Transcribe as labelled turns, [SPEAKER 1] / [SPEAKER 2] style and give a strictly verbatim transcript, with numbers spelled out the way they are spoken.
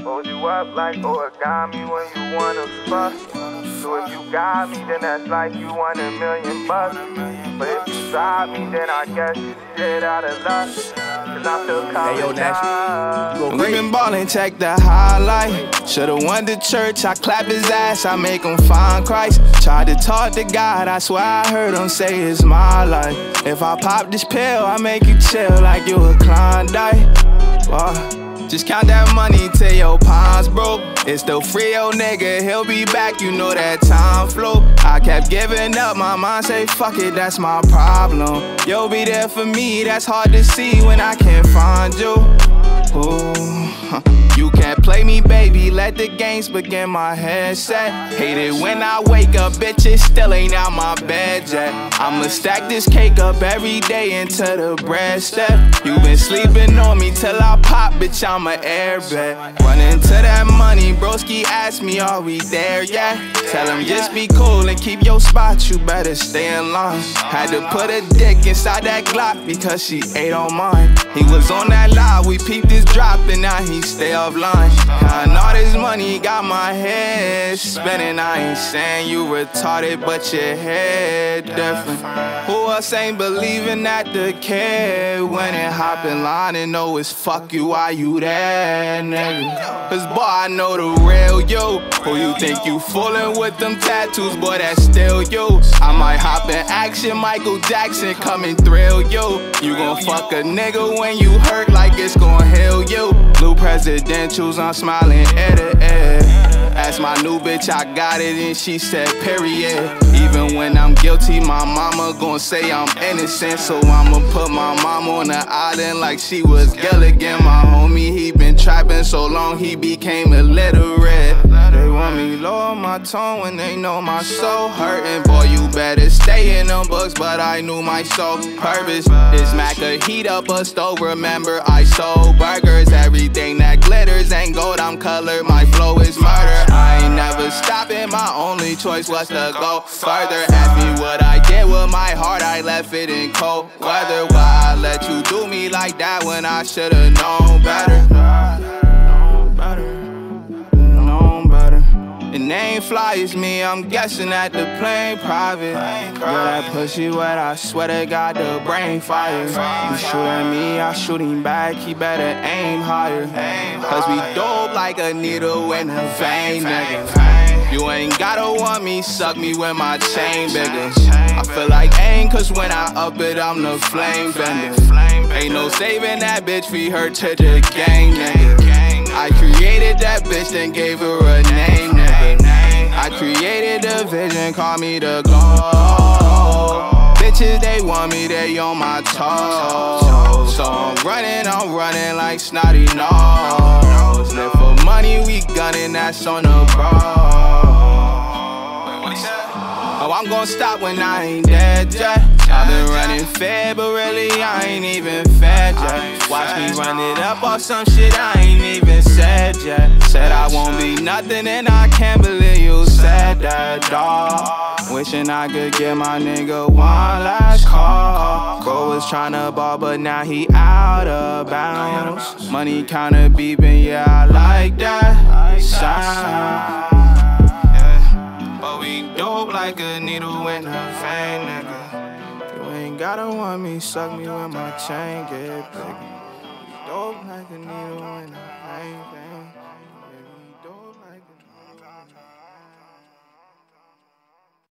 [SPEAKER 1] Hold you up like origami when you wanna fuck. So if you got me, then that's like you won a million bucks. But if you tried me, then I guess you did out of luck. Cause I feel
[SPEAKER 2] Hey, yo, Nash,
[SPEAKER 1] we been ballin', check the highlight. Should've went to church, I clap his ass, I make him find Christ. Tried to talk to God, I swear I heard him say it's my life. If I pop this pill, I make you chill like you a Klondike. Wow. Just count that money till your palms broke. It's the free old nigga, he'll be back, you know that time flow. I kept giving up, my mind say fuck it, that's my problem. You'll be there for me, that's hard to see when I can't find you. Ooh, you can't play me, baby, let the games begin, my headset. Hate it when I wake up, bitches still ain't out my bed yet. I'ma stack this cake up every day until the bread step. You been sleeping on me till I pop, bitch, I'm a airbag. Run into that money, broski ask me, are we there yet? Tell him just be cool and keep your spot, you better stay in line. Had to put a dick inside that Glock because she ate on mine. He was on that live, we peeped his drop and now he stay offline. And all this money got my head spinning. I ain't saying you retarded, but your head different. Who else ain't believing that the kid when it hop in line and know it's fuck you, why you there, nigga? Cause boy, I know the real you. Who you think you fooling with them tattoos, boy, that's still you. I might hop in action, Michael Jackson, come and thrill you. You gon' fuck a nigga when you hurt like it's gon' heal you. Blue presidentials, I'm smiling ear to ear. Ask my new bitch, I got it, and she said, period. Even when I'm guilty, my mama gon' say I'm innocent. So I'ma put my mama on the island like she was Gilligan. My homie, he been trapping so long, he became illiterate. They want me lower my tone when they know my soul hurting. Boy, you better stay in them books, but I knew my sole purpose. This Mac could heat up a stove, remember I sold burgers. Everything that glitters ain't gold, I'm colored, my flow is murder. I ain't never stopping, my only choice was to go further. Ask me what I did with my heart, I left it in cold weather. Why I let you do me like that when I should've known better? Known better, known better. The name fly is me, I'm guessing that the plane private. Yeah, that pussy wet, I swear to God, the brain fire. You shoot at me, I shoot him back, he better aim higher. Cause we dope like a needle in a vein, nigga. You ain't gotta want me, suck me with my chain bigger. I feel like aim, cause when I up it, I'm the flame bender. Ain't no saving that bitch, we her to the gang, nigga. I created that bitch, then gave her a name, nigga. I created the vision, call me the goal. Bitches, they want me, they on my toes. So I'm running, I'm running like snotty nose. Live for money, we gunning, that's on the bro. Oh, I'm gon' stop when I ain't dead yet. I've been running fair, but really I ain't even fed yet. Watch me run it up off some shit I ain't even said yet. Said I won't be nothing and I can't believe you said that, dawg. Wishing I could get my nigga one last call. Bro was tryna ball, but now he out of bounds. Money kinda beeping, yeah, I like that sound. But we dope like a needle in a vein, nigga. You ain't gotta want me, suck me when my chain get big. We dope like a needle in a vein, vein. Yeah, we dope like a needle in a vein.